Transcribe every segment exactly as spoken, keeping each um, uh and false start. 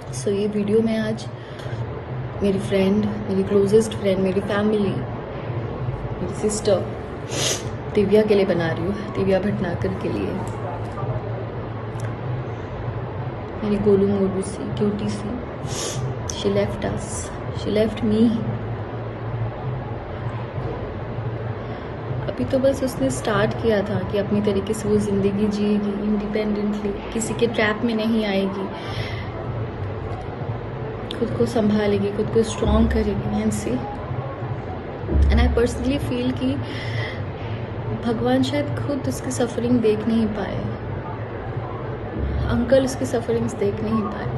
सो so, ये video मैं आज मेरी फ्रेंड, मेरी क्लोजेस्ट फ्रेंड, मेरी फैमिली, मेरी सिस्टर दिव्या के लिए बना रही हूँ। दिव्या भटनागर के लिए, मेरी गोलू मोलू सी क्यूटी सी। She left us, she left me. अभी तो बस उसने स्टार्ट किया था कि अपनी तरीके से वो जिंदगी जिएगी इंडिपेंडेंटली, किसी के ट्रैप में नहीं आएगी, खुद को संभालेगी, खुद को स्ट्रॉन्ग करेगी। And see and I personally feel कि भगवान शायद खुद उसकी सफरिंग देख नहीं पाए, अंकल उसकी सफरिंग्स देख नहीं पाए।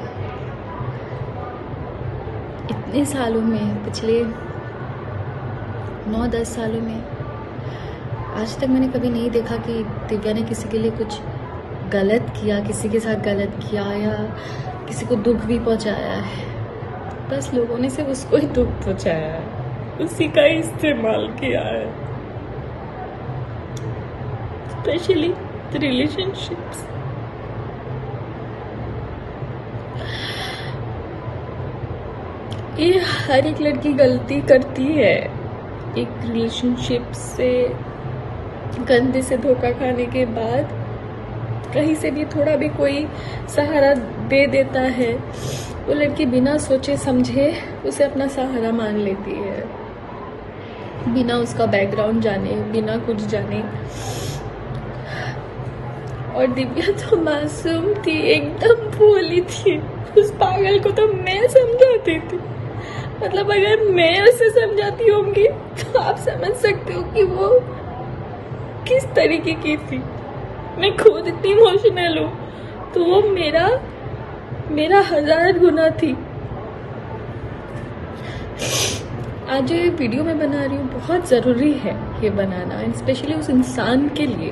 इतने सालों में, पिछले नौ दस सालों में आज तक मैंने कभी नहीं देखा कि दिव्या ने किसी के लिए कुछ गलत किया, किसी के साथ गलत किया या किसी को दुख भी पहुंचाया है। बस लोगों ने सिर्फ उसको ही दुख पहुंचाया है, उसी का ही इस्तेमाल किया है, स्पेशली रिलेशनशिप्स। ये हर एक लड़की गलती करती है, एक रिलेशनशिप से गंदे से धोखा खाने के बाद कहीं से भी थोड़ा भी कोई सहारा दे देता है, वो लड़की बिना सोचे समझे उसे अपना सहारा मान लेती है, बिना उसका बैकग्राउंड जाने, बिना कुछ जाने। और दिव्या तो मासूम थी, एकदम भोली थी। उस पागल को तो मैं समझाती थी, मतलब अगर मैं उसे समझाती होंगी तो आप समझ सकते हो कि वो किस तरीके की थी। मैं खुद इतनी इमोशनल हूँ तो वो मेरा मेरा हजार गुना थी। आज जो ये वीडियो मैं बना रही हूँ बहुत जरूरी है ये बनाना, स्पेशली उस इंसान के लिए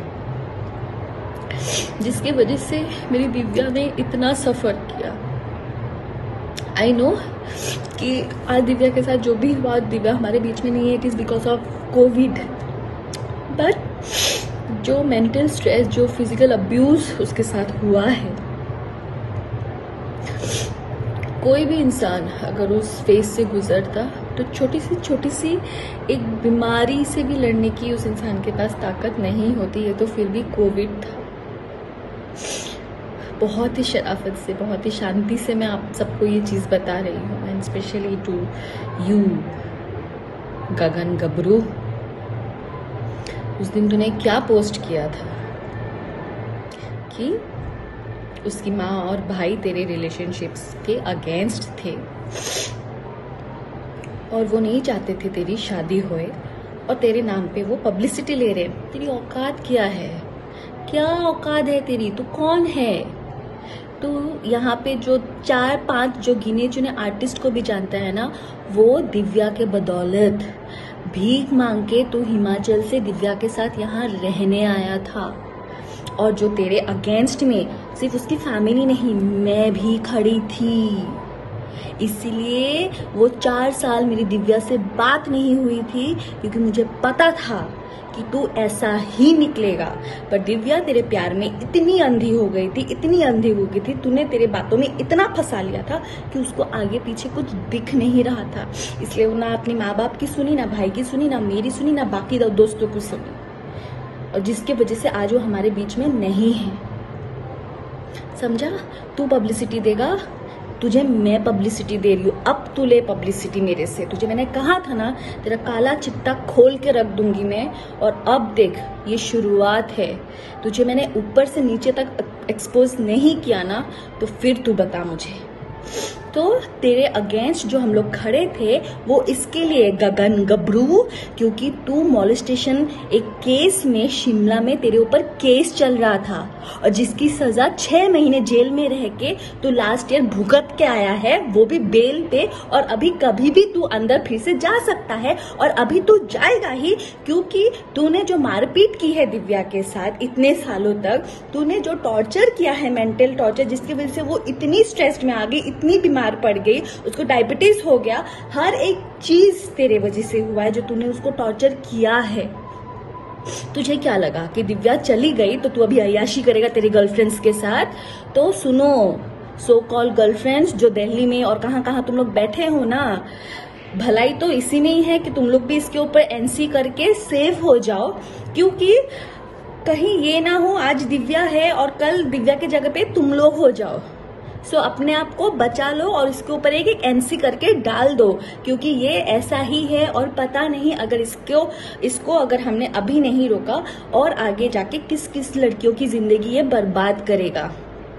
जिसकी वजह से मेरी दिव्या ने इतना सफर किया। आई नो कि आज दिव्या के साथ जो भी हुआ, दिव्या हमारे बीच में नहीं है, it is because of covid. But जो मेंटल स्ट्रेस, जो फिजिकल अब्यूज उसके साथ हुआ है, कोई भी इंसान अगर उस फेज से गुजरता तो छोटी सी छोटी सी एक बीमारी से भी लड़ने की उस इंसान के पास ताकत नहीं होती है। तो फिर भी कोविड था। बहुत ही शराफत से, बहुत ही शांति से मैं आप सबको ये चीज बता रही हूँ, and specially to you Gagan Gabru. उस दिन तूने क्या पोस्ट किया था कि उसकी माँ और भाई तेरे रिलेशनशिप्स के अगेंस्ट थे और वो नहीं चाहते थे तेरी शादी होए, और तेरे नाम पे वो पब्लिसिटी ले रहे। तेरी औकात क्या है? क्या औकात है तेरी? तू कौन है? तू यहाँ पे जो चार पांच जो गिने चुने आर्टिस्ट को भी जानता है ना, वो दिव्या के बदौलत भीख मांग के तू हिमाचल से दिव्या के साथ यहाँ रहने आया था। और जो तेरे अगेंस्ट में सिर्फ उसकी फैमिली नहीं, मैं भी खड़ी थी। इसीलिए वो चार साल मेरी दिव्या से बात नहीं हुई थी, क्योंकि मुझे पता था कि तू ऐसा ही निकलेगा। पर दिव्या तेरे प्यार में इतनी अंधी हो गई थी, इतनी अंधी हो गई थी, तूने तेरे बातों में इतना फंसा लिया था कि उसको आगे पीछे कुछ दिख नहीं रहा था। इसलिए वो ना अपनी माँ बाप की सुनी, ना भाई की सुनी, ना मेरी सुनी, ना बाकी दोस्तों की सुनी, और जिसके वजह से आज वो हमारे बीच में नहीं है। समझा? तू पब्लिसिटी देगा, तुझे मैं पब्लिसिटी दे रही हूँ। अब तू ले पब्लिसिटी मेरे से। तुझे मैंने कहा था ना, तेरा काला चिट्टा खोल के रख दूंगी मैं। और अब देख, ये शुरुआत है। तुझे मैंने ऊपर से नीचे तक एक्सपोज नहीं किया ना, तो फिर तू बता मुझे। तो तेरे अगेंस्ट जो हम लोग खड़े थे वो इसके लिए गगन गबरू, क्योंकि तू मॉलेस्टेशन एक केस में शिमला में तेरे ऊपर केस चल रहा था, और जिसकी सजा छह महीने जेल में रह के तू लास्ट ईयर भुगत के आया है, वो भी बेल पे। और अभी कभी भी तू अंदर फिर से जा सकता है, और अभी तू जाएगा ही, क्योंकि तूने जो मारपीट की है दिव्या के साथ इतने सालों तक, तूने जो टॉर्चर किया है, मेंटल टॉर्चर, जिसकी वजह से वो इतनी स्ट्रेस्ड में आ गई, इतनी बीमार पड़ गई, उसको डायबिटीज हो गया। हर एक चीज तेरे वजह से हुआ है, जो तूने उसको टॉर्चर किया है। तुझे क्या लगा कि दिव्या चली गई तो तू अभी अय्याशी करेगा तेरे गर्लफ्रेंड्स के साथ? तो सुनो, सो कॉल गर्लफ्रेंड्स जो दिल्ली में और कहाँ कहाँ तुम लोग बैठे हो ना, भलाई तो इसी में ही है कि तुम लोग भी इसके ऊपर एनसी करके सेफ हो जाओ, क्योंकि कहीं ये ना हो आज दिव्या है और कल दिव्या की जगह पे तुम लोग हो जाओ। सो so, अपने आप को बचा लो और इसके ऊपर एक एक एनसी करके डाल दो, क्योंकि ये ऐसा ही है और पता नहीं अगर इसको इसको अगर हमने अभी नहीं रोका और आगे जाके किस किस लड़कियों की जिंदगी ये बर्बाद करेगा।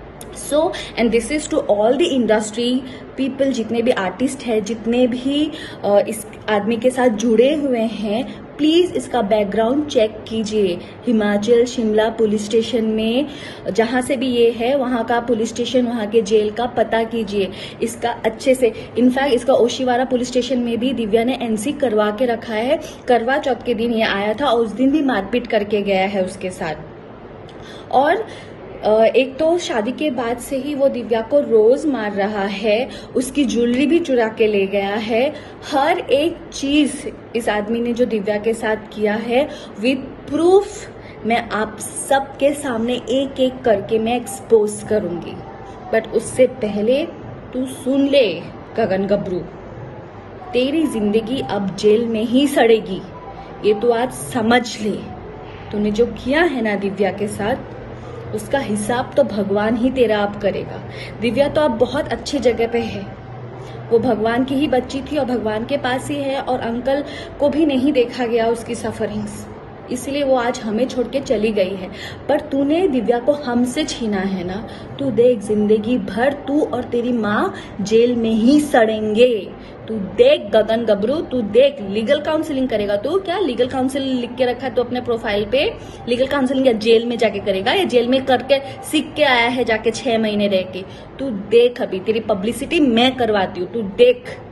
So and this is to all the industry people, जितने भी आर्टिस्ट हैं, जितने भी इस आदमी के साथ जुड़े हुए हैं, प्लीज इसका बैकग्राउंड चेक कीजिए। हिमाचल शिमला पुलिस स्टेशन में जहां से भी ये है वहां का पुलिस स्टेशन, वहां के जेल का पता कीजिए इसका अच्छे से। इनफैक्ट इसका ओशीवारा पुलिस स्टेशन में भी दिव्या ने एनसी करवा के रखा है। करवा चौथ के दिन ये आया था और उस दिन भी मारपीट करके गया है उसके साथ। और एक तो शादी के बाद से ही वो दिव्या को रोज मार रहा है, उसकी ज्वेलरी भी चुरा के ले गया है। हर एक चीज इस आदमी ने जो दिव्या के साथ किया है विद प्रूफ मैं आप सबके सामने एक एक करके मैं एक्सपोज करूंगी। बट उससे पहले तू सुन ले गगन गबरू, तेरी जिंदगी अब जेल में ही सड़ेगी, ये तो आज समझ ले। तूने जो किया है ना दिव्या के साथ, उसका हिसाब तो भगवान ही तेरा अब करेगा। दिव्या तो अब बहुत अच्छी जगह पे है, वो भगवान की ही बच्ची थी और भगवान के पास ही है, और अंकल को भी नहीं देखा गया उसकी सफरिंग्स, इसलिए वो आज हमें छोड़ के चली गई है। पर तूने दिव्या को हमसे छीना है ना, तू देख जिंदगी भर तू और तेरी माँ जेल में ही सड़ेंगे। तू देख गगन गबरू, तू देख लीगल काउंसलिंग करेगा तू। क्या लीगल काउंसलिंग लिख के रखा है तो अपने प्रोफाइल पे? लीगल काउंसलिंग या जेल में जाके करेगा, या जेल में करके सीख के आया है जाके छह महीने रह के? तू देख, अभी तेरी पब्लिसिटी मैं करवाती हूँ, तू देख।